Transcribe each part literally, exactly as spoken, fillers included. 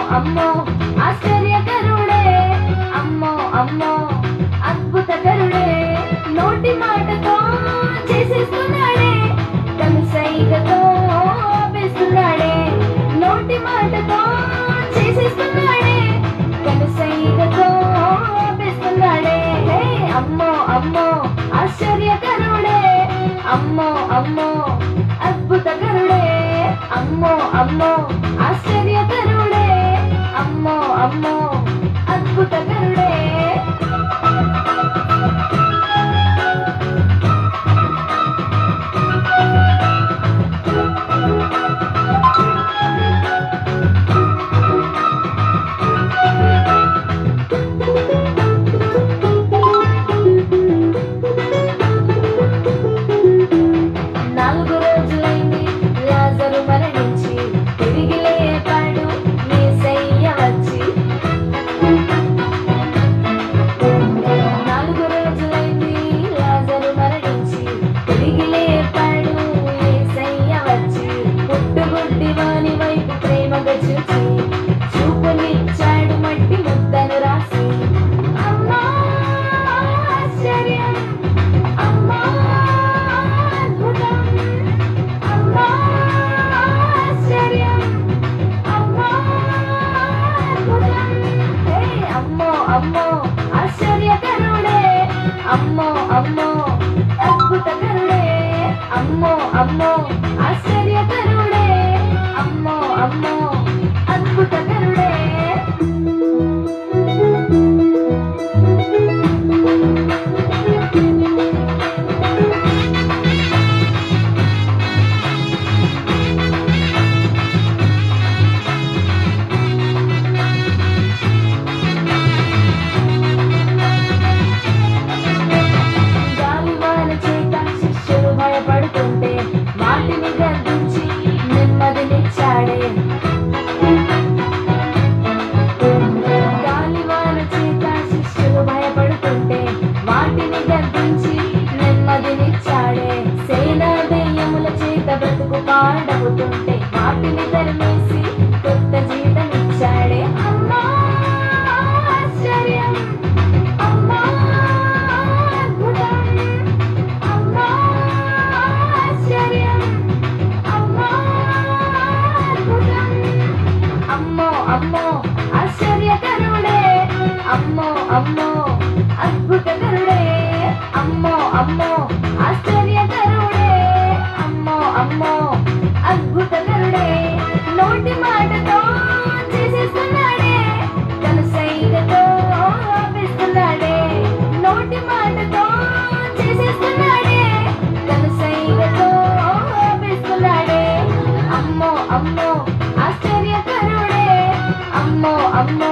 అమ్మో ఆశ్చర్యకరుడే, అమ్మో అమ్మో అద్భుతకరుడే, నోటి మాటతో చేసేస్తున్నాడే, కనుసైగతో ఆపేస్తున్నాడే, నోటి మాటతో చేసేస్తున్నాడే, కనుసైగతో ఆపేస్తున్నాడే. హే అమ్మో అమ్మో ఆశ్చర్యకరుడే, అమ్మో అమ్మో అద్భుతకరుడే, అమ్మో అమ్మో ఆశ్చర్యకరుడే, అమ్మో అమ్మో అద్భుతకరుడే. నాలుగు రోజులైంది లాజరు మరణించి, తిరిగి లేపాడు యేసయ్య వచ్చి. నాలుగు రోజులైంది లాజరు మరణించి, తిరిగి లేపాడు యేసయ్య వచ్చి. పుట్టుగుడ్డి వాని వైపు ప్రేమగా చూచి, చూపునిచ్చాడు మట్టి ముద్దను రాసి. అమ్మా ఆశ్చర్యం, అమ్మా అద్భుతం, అమ్మా ఆశ్చర్యం, అమ్మా అద్భుతం. హే అమ్మో అమ్మో ఆశ్చర్యకరుడే, అమ్మో అమ్మో అద్భుతకరుడే, అమ్మో అమ్మో ఆశ్చర్యకరుడే, అమ్మో అమ్మో అద్భుతకరుడే. గాలివాన చేత శిష్యులు భయపడుతుంటే, వాటిని గద్దించి నెమ్మదినిచ్చాడే. గాలివాన చేత శిష్యులు భయపడుతుంటే, వాటిని గద్దించి నెమ్మదినిచ్చాడే. సేనా దెయ్యముల చేత బ్రతుకు పాడవుతుంటే, వాటిని తరిమేసి కొత్త జీవితమిచ్చాడే. అమ్మా ఆశ్చర్యం, అమ్మా అద్భుతం, అమ్మా ఆశ్చర్యం, అమ్మా అద్భుతం. అమ్మో అమ్మో ఆశ్చర్యకరుడే, అమ్మో అమ్మో అద్భుతకరుడే, అమ్మో అమ్మో ఆశ్చర్యకరుడే, అమ్మో అమ్మో అద్భుతకరుడే, నోటి మాటతో చేసేస్తున్నాడే, కనుసైగతో ఆపేస్తున్నాడే, నోటి మాటతో చేసేస్తున్నాడే, కనుసైగతో ఆపేస్తున్నాడే. అమ్మో అమ్మో ఆశ్చర్యకరుడే, అమ్మో అమ్మో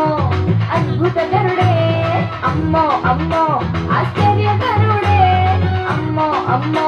అద్భుతకరుడే, అమ్మో అమ్మో ఆశ్చర్యకరుడే, అమ్మో అమ్మో